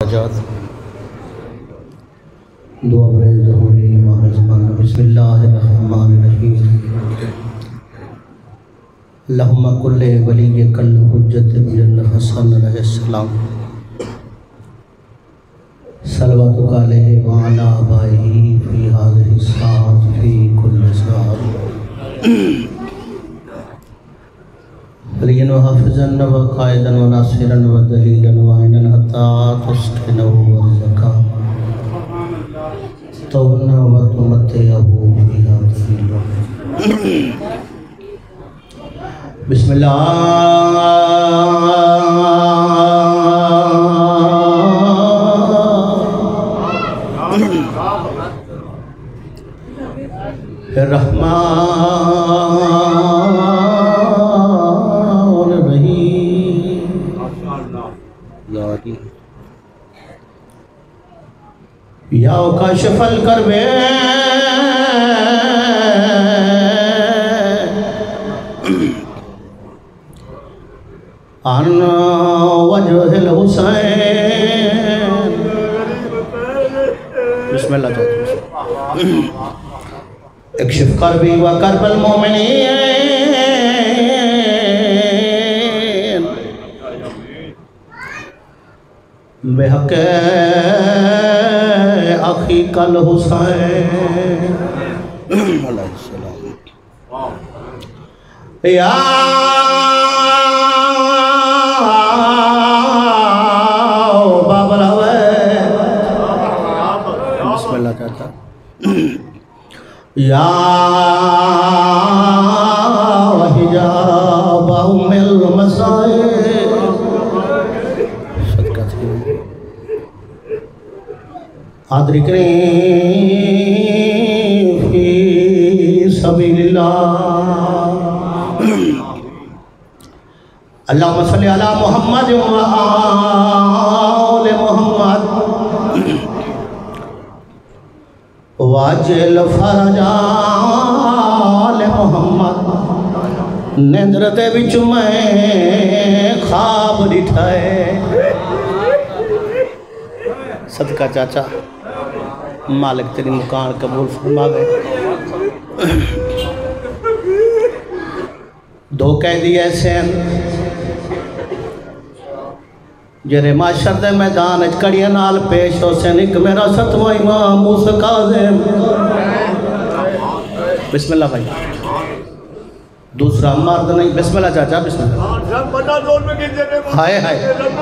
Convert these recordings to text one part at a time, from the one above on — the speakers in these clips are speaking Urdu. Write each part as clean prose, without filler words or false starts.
دعا برائے ظہوری ماہ زمان بسم اللہ الرحمن الرحیم اللہم کل ولی کل حجت ابن الحسن علیہ السلام صلواتک علیہ وعلا آبائہ فی هذه الساعة فی کل ساعة ولیاً و حافظاً و قائداً و ناصراً و دلیلاً و عیناً حتی تسکنہ و رزقہ تونا و تمتعہو فیہا طویلا بسم اللہ الرحمن الرحیم یا کاشف الکرب عن وجہ الحسین بسم اللہ اکشف کربی و کرب المومنین بحق اخیک الحسین علیہ السلام یا باب الحویت بسم اللہ چاہتا یا حجاب ام المسائل صدقہ تھی ادرکنی فی سبیل اللہ اللہم صلی علی محمد و آل محمد واجل فرج آل محمد نیندرت بچ میں خواب ڈٹھائے صدقہ چاچا مالک تیری مکان قبول فرماوے دو قیدی ایسے ہیں جرے معاشر دے میدان کڑیاں نال پیش ہو سن ایک میرا ستواں امام موسیٰ کاظم بسم اللہ بھائی دوسرا مرد نہیں بسم اللہ چاچا بسم اللہ ہائے ہائے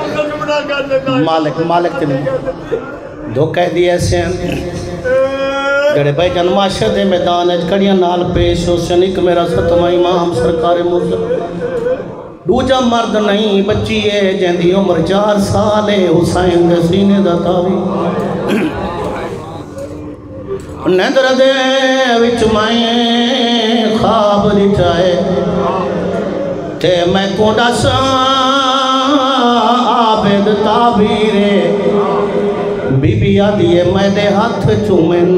مالک تینے دو قیدی ایسے ہیں جڑے بھائی جان معاشر دے میدان کڑیاں نال پیش ہو سن ایک میرا ستواں امام سرکار موسیٰ دوجا مرد نہیں بچی ہے جہندی عمر 4 سال ہے حسین دے سینے دا تاوی نیندر دے وچ میں خواب ڈٹھائے تے میں کوڈا سا عابد تعبیرے بی بی آدھی ہے میں دے ہاتھ چومن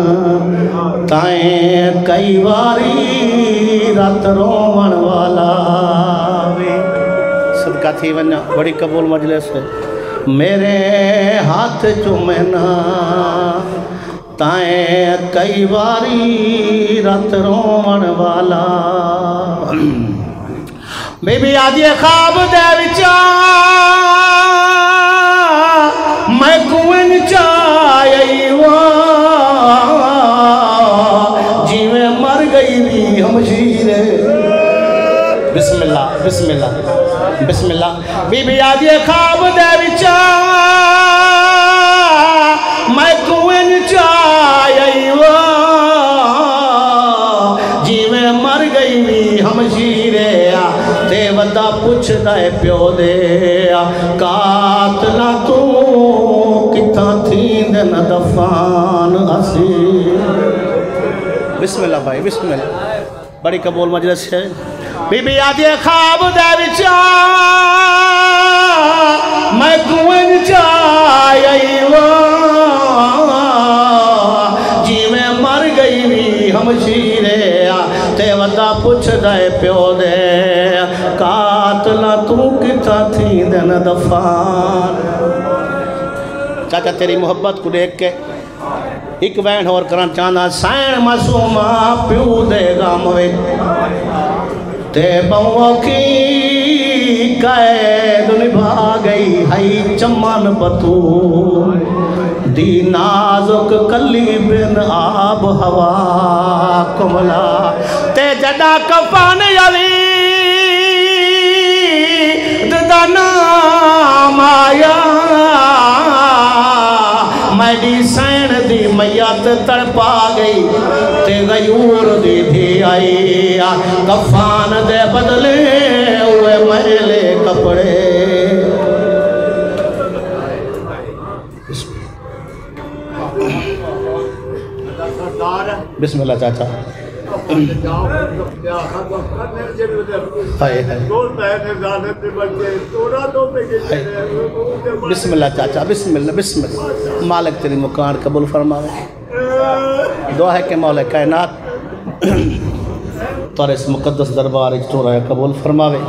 تائیں کئی واری رات رومن والا صدقہ تھی ونیا بڑی قبول مجلس ہے میرے ہاتھ چومنا تائیں کئی واری رات رومن والا بی بی آدھی خواب دے وچا میں کوئن چاہیے جی میں مر گئی بھی ہمشیرے بسم اللہ بسم اللہ بسم اللہ بی بی آدھی خواب دے وچا میں کوئن چاہیے جی میں مر گئی بھی ہمشیرے تے ودا پوچھ دائے پیو دے قاتلہ تو کتھاں تھین دن دفان اسی بسم اللہ بھائی بسم اللہ بڑی قبول مجلس ہے بی بی آدھی خواب دے وچا میں کوئن چاہیے جی میں مر گئی بھی ہمشیرے تے ودا پوچھ دائے پیو دے قاتلہ تو کتا تھی دن دفان چاچا تیری محبت کو دیکھ کے ایک وین اور کرن چاہنا سین معصومہ پیو دے گا موے تے بہوں کی قید نبھا گئی ہے چمن بطول دی نازک کلی بن آب ہوا کملا تے جدا کفان یلی دا نام آیا میڈی سین دی میت تڑپا گئی تے غیور دی بھی آئی کفان دے بدلے ہوئے میلے کپڑے بسم اللہ چاچا بسم اللہ چاچا بسم اللہ بسم اللہ مالک تیری مکان قبول فرماوے دعا ہے کہ مولا کائنات تور اس مقدس دربار اجتو رہے قبول فرماوے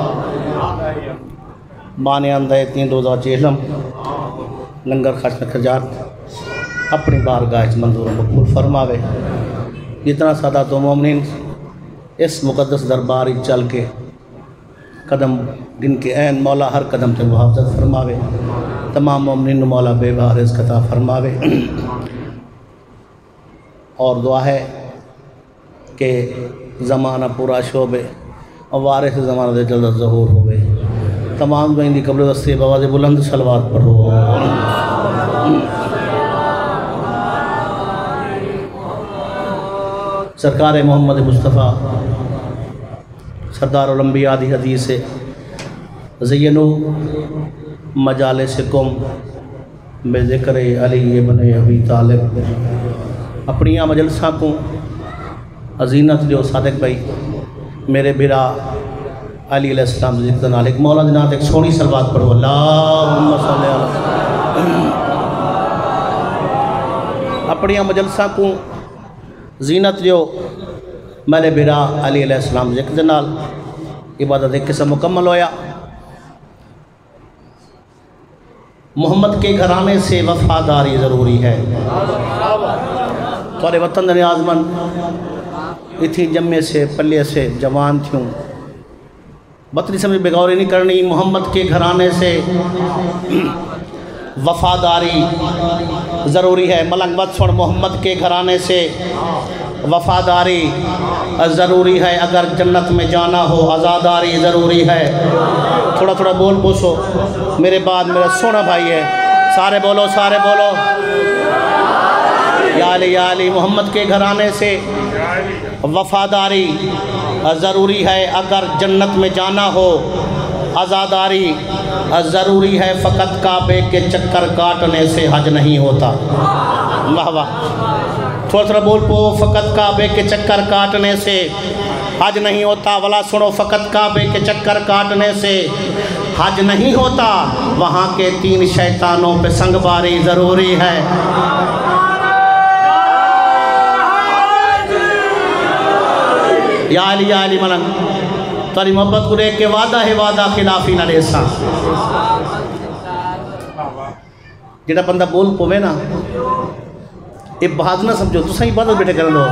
بانے اندھے تین روزہ چیلم لنگر خرچ نکجات اپنی بارگاہ منظور مقبول فرماوے جتنا سادہ تو مومنین اس مقدس درباری چل کے قدم گن کے عین مولا ہر قدم تے محافظت فرماوے تمام مومنین مولا بے بہا رزق عطا فرماوے اور دعا ہے کہ زمانہ پورا شعبے اور وارث زمانہ دے جلد ظہور ہوئے تمام دعائیں دی قبل دستے بواز بلند صلوات پڑھو سرکار محمد مصطفیٰ سردار الانبیاء دی حدیث سے زینو مجالسکم بے ذکر علی ابن ابی طالب اپنی مجلساں کو عزینت دیو صادق بھائی میرے بھرا علی علیہ السلام ذکر نالک مولا دنات ایک سونی صلوات پڑھو اللہم صلی اللہ اپنی مجلساں کو زینت دیو میرے بھرا علی علیہ السلام ذکر دنال عبادت ایک قسم مکمل ہویا محمد کے گھرانے سے وفاداری ضروری ہے تورے وطن دنی آزمن اتھی جمعے سے پلیے سے جوان تھیوں بطری سمجھ بغوری نہیں کرنی محمد کے گھرانے سے وفاداری ضروری ہے ملنگ وقت چھوڑ محمد کے گھرانے سے وفاداری ضروری ہے اگر جنت میں جانا ہو آزاداری ضروری ہے تھوڑا تھوڑا بول پوچھو میرے بعد میرا سونا بھائی ہے سارے بولو یا علی محمد کے گھرانے سے وفاداری ضروری ہے اگر جنت میں جانا ہو آزاداری ضروری ہے فقط کعبے کے چکر کاٹنے سے حج نہیں ہوتا واہ واہ تھوڑا تھوڑا بول پو فقط کعبے کے چکر کاٹنے سے حج نہیں ہوتا ولا سنو فقط کعبے کے چکر کاٹنے سے حج نہیں ہوتا وہاں کے 3 شیطانوں پہ سنگ باری ضروری ہے یا علی ملنگ تاری محبت کو دیکھ کے وعدہ ہے وعدہ خلافی نہ دیسا جیڑا بندہ بول پوے نا یہ بہت نہ سمجھو تو صحیح بات بیٹے کر لو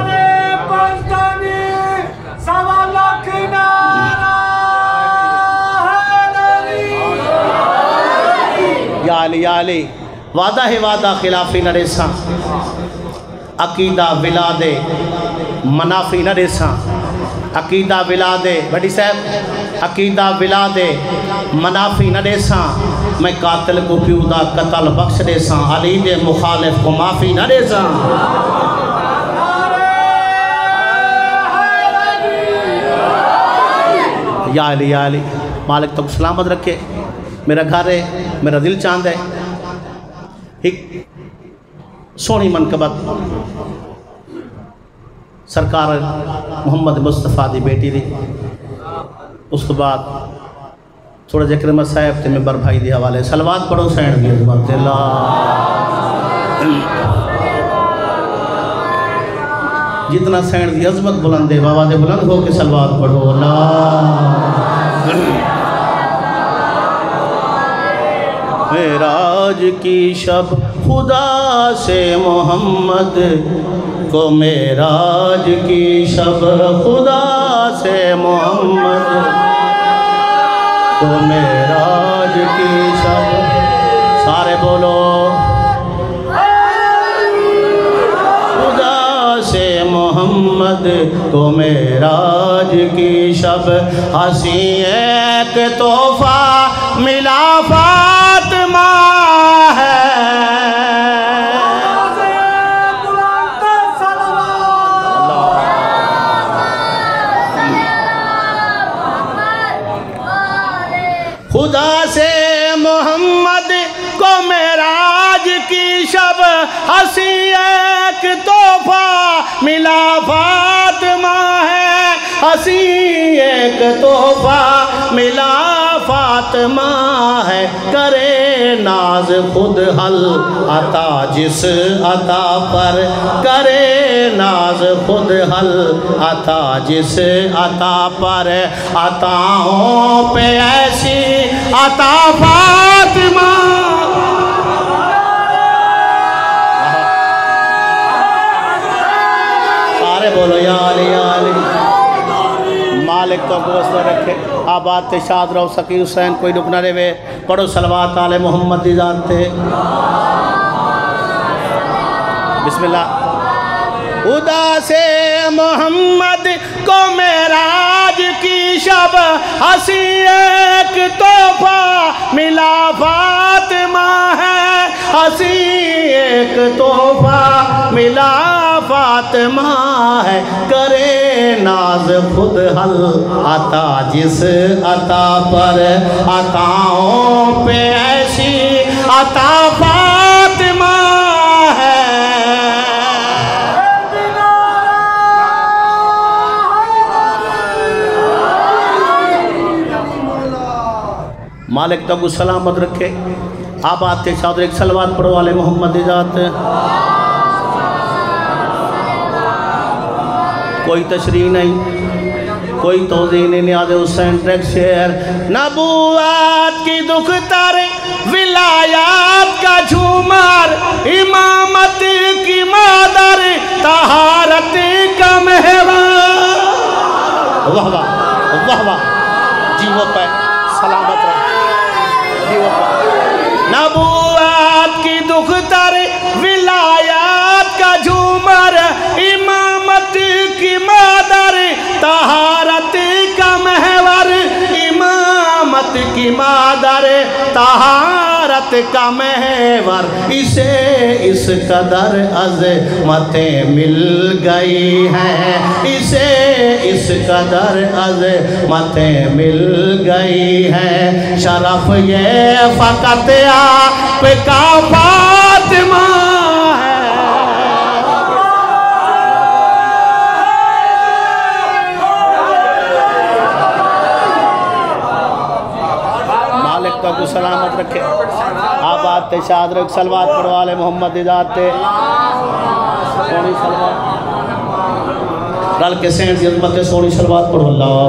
یا علی وعدہ ہے وعدہ خلافی نہ دیسا عقیدہ ولادے منافی نہ دیسا عقیدہ ولادے بڑی صاحب عقیدہ ولادے منافی نہ دیساں میں قاتل کو پیودا قتل بخش دیساں علی دے مخالف کو معافی نہ دیساں یا علی مالک تو سلامت رکھے میرا گھر ہے میرا دل چاند ہے ایک سونی منقبت سرکار محمد مصطفیٰ دی بیٹی دی اس کے بعد تھوڑا ذکر صاحب تے ممبر بھائی دی حوالے صلوات پڑھو سین دی عظمت جتنا سین دی عظمت بلند ہے آواز بلند ہو کے صلوات پڑھو معراج کی شب خدا سے محمد کو معراج کی شب، خدا سے محمد کو معراج کی شب، سارے بولو خدا سے محمد کو معراج کی شب، ہنسی ایک تحفہ ملا فاطمہ ہے، خدا سے محمد کو معراج کی شب، ہنسی ایک تحفہ ملا فاطمہ ہے، ہنسی ایک تحفہ ملا فاطمہ ہے، کرے ناز خود حل عطا جس عطا پر، کرے ناز خود حل عطا جس عطا پر، عطاؤں پہ ایسی عطا فاطمہ، سارے بولو یا علی یا علی، مالک تو گوشت رکھے، آباد تے شاد رہو، سکی حسین کوئی رک نہ رہے، پڑھو صلوات آل محمد دی ذات تے، بسم اللہ۔ خدا سے محمد کو معراج کی شب، ہنسی ایک تحفہ ملا فاطمہ ہے، ہنسی ایک تحفہ ملا فاطمہ ہے، کرے ناز خود حل عطا جس عطا پر، عطاؤں پہ ایسی عطا فاطمہ ہے، مالک تک سلامت رکھے، آباد تے شادر ایک صلوات پڑھو والے محمد دی ذات، کوئی تشریح نہیں، کوئی توضیح نہیں، نیاز حسین ٹریک شعر، نبوات کی دختر ولایات کا جھومر، امامت کی مادر طہارت کا محور، واہ واہ واہ واہ، جیو پہ سلامت رہا، جیو پہ، نبوات کی دختر ولایات کا جھومر، امامت کی مادر طہارت کا محور، امامت کی مادر طہارت کا محور، اسے اس قدر عظمتیں مل گئی ہیں، اسے اس قدر عظمتیں مل گئی ہیں، شرف یہ فقط آپ کا فاطمہ ہے، مالک تو سلامت رکھے، آباد تے شاد رکھ، صلوات پڑھو والے محمد دی ذات تے، سونی صلوات رل کے سین دی عظمت تے سونی صلوات پڑھو اللہ،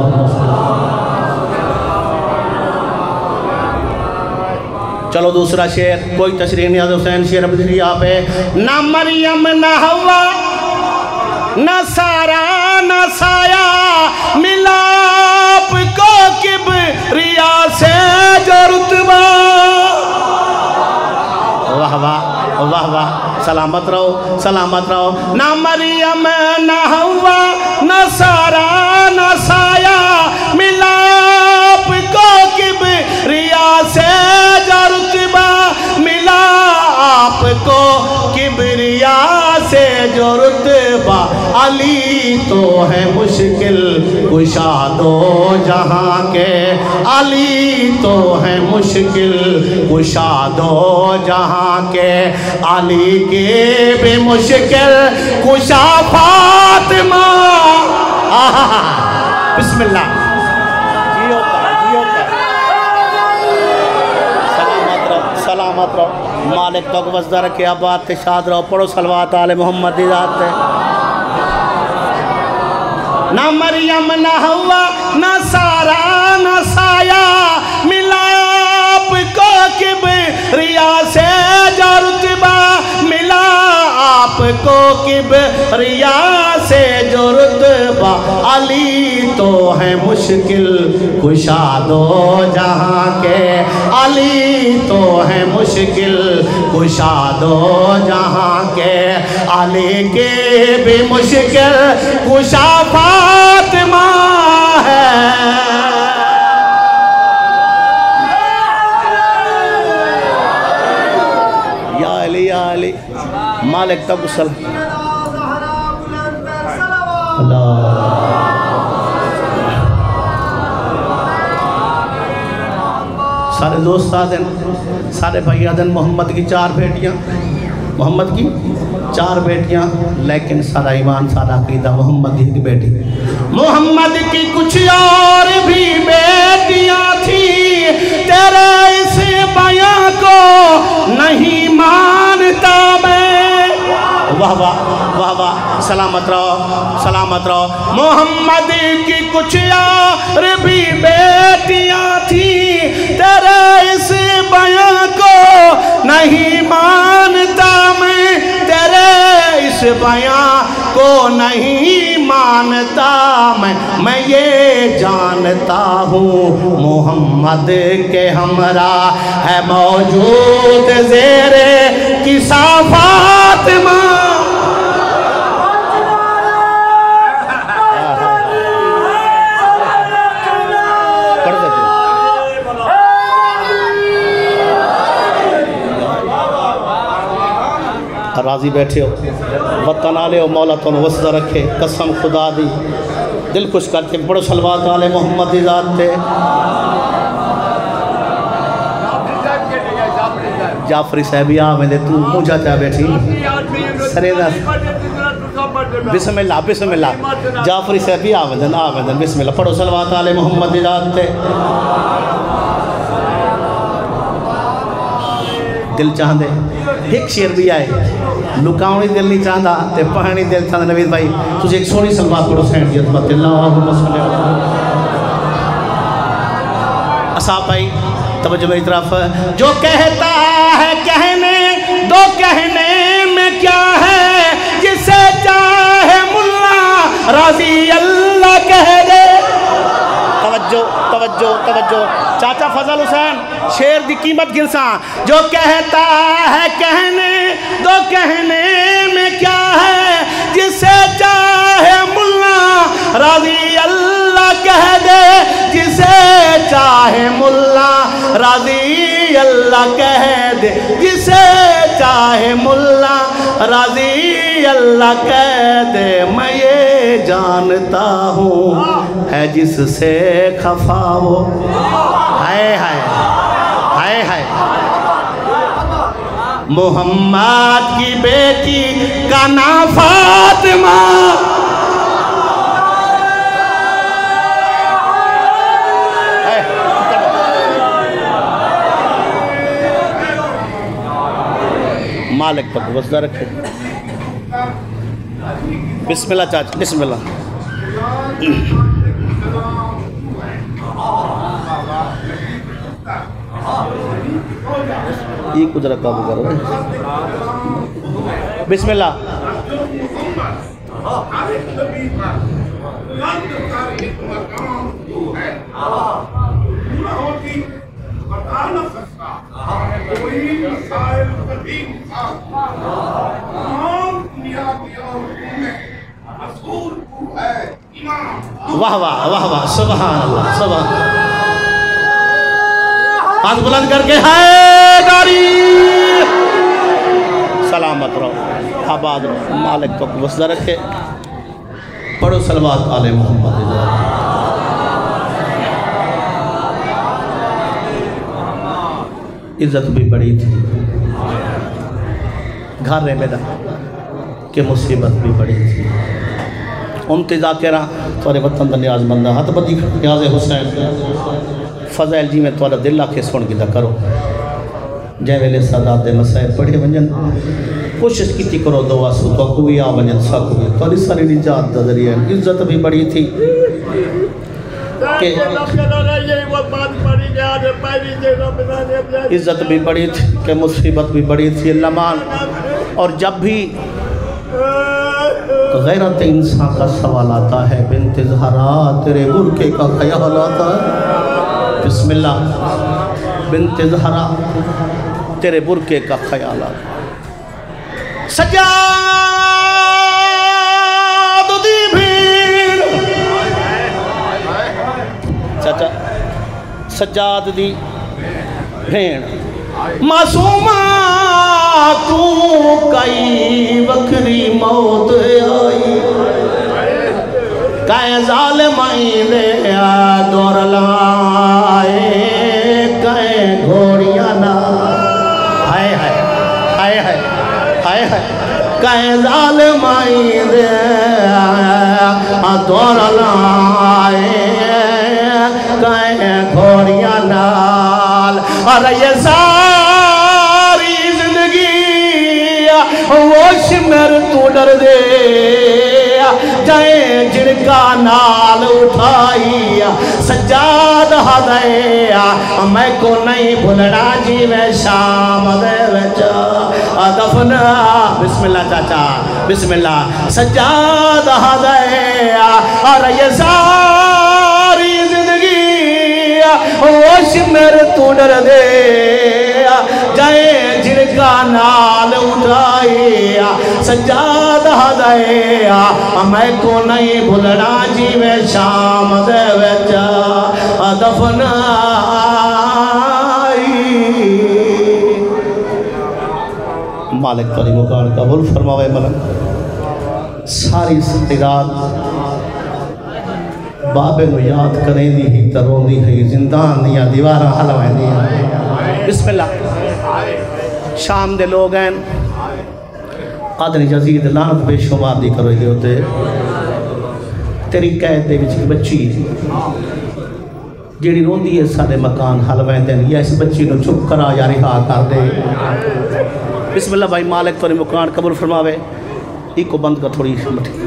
چلو دوسرا شعر، کوئی تشریح نہیں، نیاز حسین شعر ابتدی آپ ہے، نہ مریم نہ ہوا نہ سارا نہ سایہ، ملا آپ کو کبریا سے جو رتبہ، واہ واہ واہ واہ، سلامت رہو سلامت رہو، نہ مریم نہ ہوا نہ سارا نہ سایہ، ملا آپ کو کبریا سے جو رتبہ، ملا آپ کو کبریا سے جو رتبہ، علی تو ہے مشکل کشا دو جہاں کے، علی تو ہے مشکل کشا دو جہاں کے، علی کے بھی مشکل کشا فاطمہ، بسم اللہ، جیو کا سلامت رہو، مالک تک وزدہ رکھے، آباد تے شاد رہو، پڑھو صلوات آل محمد دی ذات تے، نہ مریم نہ ہوا نہ سارا نہ سایہ، ملا آپ کو کبریا سے جو رتبہ، کبریا سے جو رتبہ علی تو ہے مشکل کشا دو جہاں کے علی تو ہے مشکل کشا دو جہاں کے علی کے بھی مشکل کشا فاطمہ ہے یا علی مالک تب سلام سارے دوست آدن سارے بھائی آدن محمد کی 4 بیٹیاں محمد کی 4 بیٹیاں لیکن سارا ایمان سارا عقیدہ محمد کی بیٹی محمد کی کچھ اور بھی بیٹیاں تھیں تیرے اس بیاں کو نہیں مانتا میں واہ واہ واہ واہ سلامت رہو محمد کی کچھ اور بھی بیٹیاں تھیں تیرے اس بیاں کو نہیں مانتا میں تیرے اس بیاں کو نہیں مانتا میں یہ جانتا ہوں محمد کے ہمراہ ہے موجود زیر کسا فاطمہ راضی بیٹھے ہو وطن آلے ہو مولا تن وسط رکھے قسم خدا دی دل خوش کرتے بڑو صلوات آلے محمد دی ذات تے جعفری صاحبی آمدے تو مجھا چاہ بیٹھی سریدہ بسم اللہ جعفری صاحبی آمدے بسم اللہ پڑھو صلوات آلے محمد دی ذات تے دل چاہندے ایک شیر بھی آئے لکاؤنی دل نہیں چاہندہ تے پہنی دل چاہندہ نوید بھائی تجھے ایک سونی سلوات پڑھو سینڈ جیت بات اللہم صلی اللہ اصحاب بھائی توجہ میری طرف جو کہتا ہے کہنے دو کہنے میں کیا ہے جسے چاہے ملا راضی اللہ کہہ دے توجہ چاچا فضل حسین شیر دی قیمت گنساں جو کہتا ہے کہنے دو کہنے میں کیا ہے جسے چاہے ملا راضی اللہ کہہ دے جسے چاہے ملا راضی اللہ کہہ دے جسے چاہے ملا راضی اللہ کہہ دے میں یہ جانتا ہوں ہے جس سے خفا ہو ہائے محمد کی بیٹی کا نام فاطمہ مالک تک وسدہ رکھے بسم اللہ چاچا بسم اللہ یہ کچھ رکھا بھی کرو بسم اللہ واہ واہ واہ واہ سبحان اللہ سبحان ہاتھ بلند کر کے ہے داری سلامت رہو آباد رہو مالک کو وسدہ رکھے پڑھو صلوات آل محمد عزت بھی بڑی تھی گھر رہے میرا کہ مصیبت بھی بڑی تھی امتزا کے رہا توارے وطن دا نیاز مندہ ہاتھ بدی نیاز حسین فضائل جی میں توارا دل آکھے سن گی دا کرو جائے ویلے سادات دے مسائل پڑھے ونجن کوشش کی تھی کرو دعا سو تو کوئی آ ونجن سا کوئی تواری ساری نجات دا ذریعہ عزت بھی بڑی تھی عزت بھی بڑی تھی کہ مصیبت بھی بڑی تھی اللہ مان اور جب بھی غیرت انسان کا سوال آتا ہے، بنت زہرا تیرے برقعے کا خیال آتا ہے، بسم اللہ، بنت زہرا تیرے برقعے کا خیال آتا ہے، سجاد دی بھیڑ، چاچا سجاد دی بھیڑ، معصومہ تو کئی وکری موت آئی، کہیں ظالمائیں دے دور لائے، کہیں گھوڑیاں نہ ہائے ہائے ہائے ہائے ہائے ہائے، کہیں ظالمائیں دے دور لائے، کہیں گھوڑیاں نال، اور یہ ساری زندگی وہ شمر تو ڈر دے جائیں جن کا نال اٹھائی، سجاد ہدے میں کو نہیں بھولنا جی میں شام دے وچا دفن، بسم اللہ چاچا بسم اللہ، سجاد ہدے اور یہ ساری زندگی وہ شمر تو ڈر دے جائیں جن کا نال اٹھائی، سجاد ہدے میں کو نہیں بھولنا جی میں شام دے وچا دفن آئی۔ مالک تاری مکان قبول فرماوے ملک، ساری رات بابے نو یاد کریں دی ہی ترون دی ہے، زندان دیا دیوارہ حلوائیں دیا، بسم اللہ۔ شام دے لوگ ہیں قادر جزید لعنت بے شمار دی کرو دے ہوتے، تیری قید دے بچی بچی جیڑی رون دی ہے سارے مکان حلوائیں دیں، یا اس بچی نو چھپ کرا یا رہا کر دے، بسم اللہ بھائی مالک تاری مکان قبول فرماوے، ایک کو بند کا تھوڑی مٹھی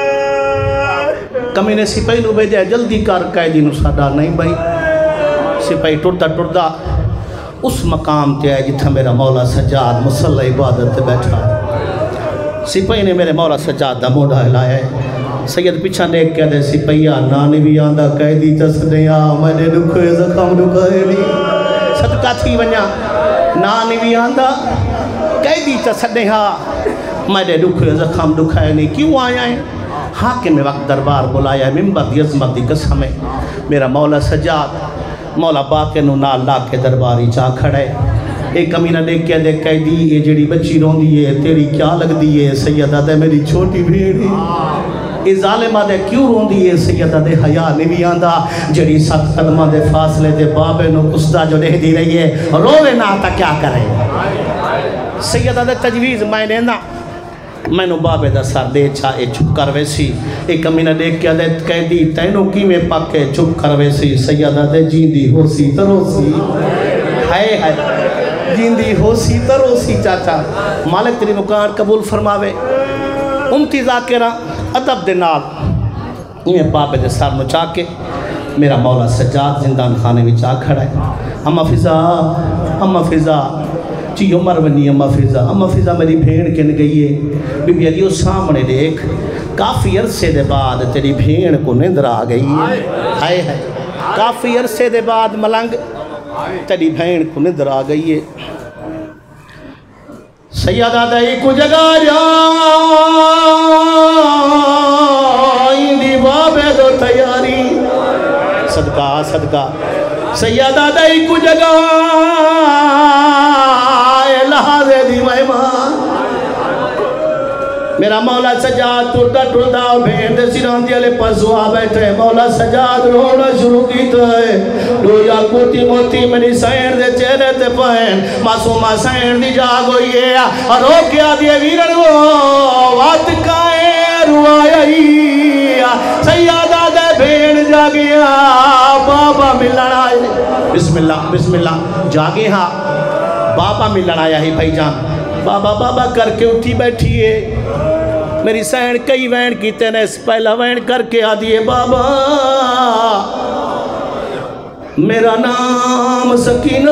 کمینے سپاہی نو بھیجے جلدی کر قیدی نو ساڈا نہیں بھائی، سپاہی ٹردا ٹردا اس مقام تے آئے جتھا میرا مولا سجاد مصلی عبادت تے بیٹھا، سپاہی نے میرے مولا سجاد دا موڑا ہلایا ہے، سید پیچھا دیکھ کے دے سپاہیا نانی بھی آندہ قیدی تسدیا میں نے دکھے زخم دکھائے نہیں، صدقہ تھی ونیا نانی بھی آندہ قیدی تسدیا میں نے دکھے زخم دکھائے نہیں، کیوں آیا ہے؟ حاکم وقت دربار بلایا ہے، ممبر دی عظمت دی قسم ہے، میرا مولا سجاد مولا باقی نو نال لا کے درباری چاہ کھڑے، ایک کمینہ دیکھ کے دیکھ قیدی یہ جڑی بچی رون دیئے تیری کیا لگ دیئے؟ سیدہ دے میری چھوٹی بھیڑی، اے ظالمہ دے کیوں رون دیئے؟ سیدہ دے حیاء نہیں بھی آندہ، جڑی 7 قدمہ دے فاصلے دے بابے نو کسدہ جو دے دی رہی ہے، روے نہ تا کیا کرے؟ سیدہ دے تجویز میں نے نا میں نو بابے دا سر دے چھائے چھپ کر ویسی، ایک کمینہ دیکھ کے دیکھ قیدی تینوں کی میں پاکے چھپ کر ویسی، سیدہ دے جیندی ہو سی تروسی، ہائے ہائے جیندی ہو سی تروسی چاچا، مالک تیری مکان قبول فرماوے، امتی ذاکرہ ادب دے نال یہ بابے دے سر نو چاہ کے میرا مولا سجاد زندان خانے میں چاہ کھڑا ہے، امہ فضا چی عمر ونی امہ فضا میری بھیڑ کن گئی ہے، بی بی علیو سامنے دیکھ کافی عرصے دے بعد تیری بھیڑ کو نندر آ گئی ہے، ہائے ہائے کافی عرصے دے بعد ملنگ تیری بھیڑ کو نندر آ گئی ہے، سیدہ دائی کو جگہ جائیں دی بابے دو تیاری، صدقہ صدقہ سیدہ دائی کو جگہ لہذے دی مہمان، میرا مولا سجاد ٹردا ٹردا بھین دے سیران دی علی پسوا بیٹھے، مولا سجاد رونا شروع کیتا ہے، دویا کوتی موتی میری سین دے چہرے تے پہن، معصومہ سین دی جاگ ہوئی ہے، اور رو کیا دیئے ویرن وہ وات کائے روائی، سیادہ دے بھین جاگیا بابا ملن آئے، بسم اللہ جاگے ہاں بابا ملن آیا ہی بھائی جان، بابا بابا کر کے اٹھی بیٹھیے، میری سین کئی وین کیتے نے اس پہلا وین کر کے آدھیے، بابا میرا نام سکینہ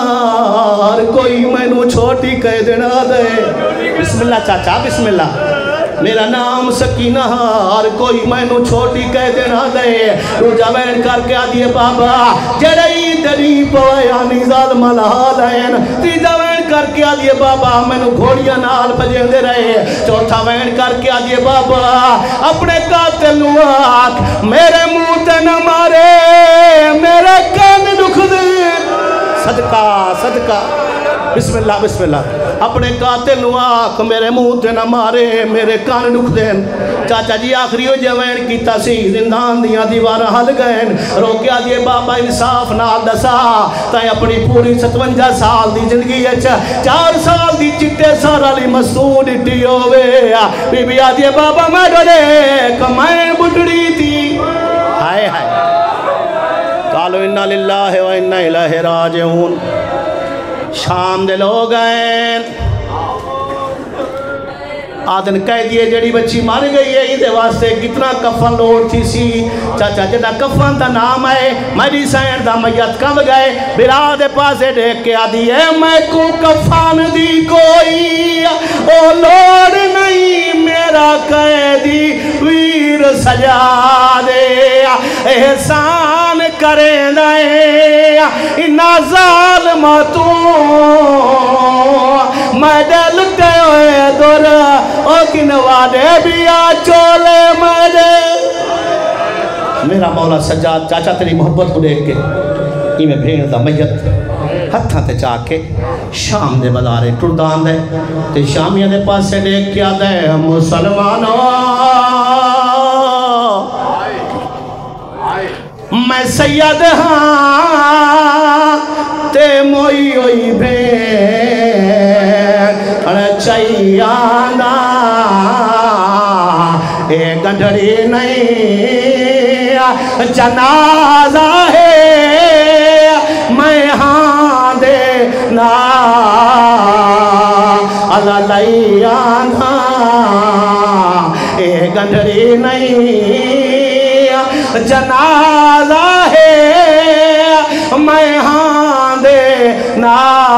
کوئی میں نو چھوٹی کہہ دینا دے، بسم اللہ چاچا بسم اللہ، میرا نام سکینہ ہر کوئی مینو چھوٹی کہہ دینا دے روجہ وین کر کے آدھیے بابا جڑائی دری پویانی ظالم الحالین تیجہ وین کر کے آدھیے بابا مینو گھوڑیاں نال بجیں دے رہے چوتھا وین کر کے آدھیے بابا اپنے قاتل نواک میرے منہ تے نہ مارے میرے کان دکھ دے صدقہ صدقہ بسم اللہ اپنے قاتل نواک میرے منہ تے نہ مارے میرے کان دکھ دین چاچا جی آخری ہو جوین کیتا سی زندان دیاں دیوارہ حل گئن روکیا دیے بابا انصاف نال دسا تائیں اپنی پوری 57 سال دی زندگی اچھا 4 سال دی چٹے سارا لی مسود اٹھی ہوئے بی بی آدھیے بابا میں ڈرے کمائیں بٹڑی تھی ہائے ہائے قالو انہا للہ و انہا الہ راجعون شام دے لوگ ہیں آدن کہہ دیئے جڑی بچی مار گئی ہے اندے واسطے کتنا کفن لوڑ تھی سی چاچا جڑا کفن دا نام ہے میری سائن دا میت کم گئے بلا دے پاسے دیکھ کے آدھی ہے میں کو کفن دی کوئی او لوڑ نہیں میرا قیدی ویر سجا دے احسان کریں دائیں انہا ظالمتوں میں دلتے ہوئے دور او کنوادے بھی آچولے مجھے میرا مولا سجاد چاچا تیری محبت کو دیکھ کے ہی میں بھیڑ دا میت ہتھاں تے چاہ کے شام دے بلارے ٹردان دے تے شامیہ دے پاس سے دیکھ کیا دے مسلمانوں میں سید ہاں تے موئی ہوئی بھیڑ چاہیانا اے گنڈھڑی نہیں جنازہ ہے میں ہاں دینا اللہ لیانا اے گنڈھڑی نہیں جنازہ ہے میں ہاں دینا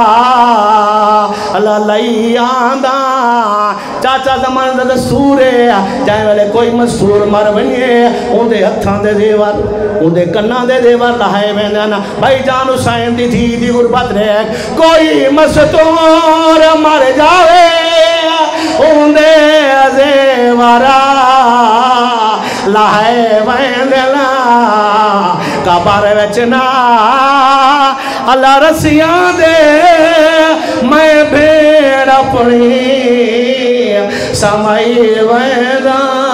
اللہ لیانا چاچا زمان دا دستور ہے جائیں والے کوئی مستور مر بنیے ان دے ہتھاں دے دیوار ان دے کناں دے دیوار لہائے میں دینا بھائی جان حسین دی تھی دی غربت رہے کوئی مستور مر جاوے ان دے دیوارا لہائے میں دینا کبار وچنا اللہ رسیاں دے میں بھیڑ اپنی سمائی ویدان